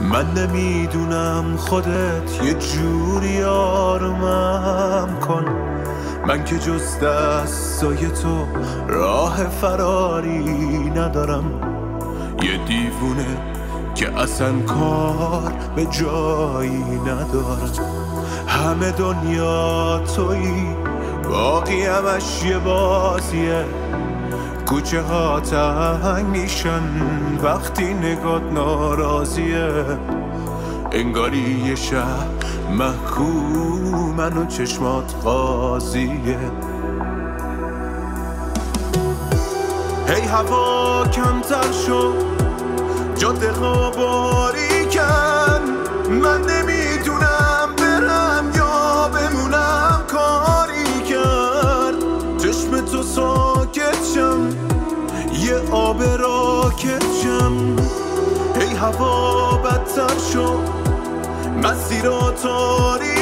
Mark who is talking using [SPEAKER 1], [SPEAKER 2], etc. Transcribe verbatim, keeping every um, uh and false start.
[SPEAKER 1] من نمیدونم خودت یه جوری آرومم کن، من که جز دستای تو راه فراری ندارم. یه دیوونه که اصلا کار به جایی ندارم. همه دنیا تویی، باقی همش یه بازیه. کوچه ها تنگ میشن وقتی نگات ناراضیه. انگاری یه شهر محکومن و چشمات قاضیه. هی هوا کمتر شد، جاده ها باریکن، من نمیدونم برم یا بمونم. کاری کرد چشم تو ساکت شم، یه آب راکت شم. هی هوا بدتر شد، مسیرها تاریک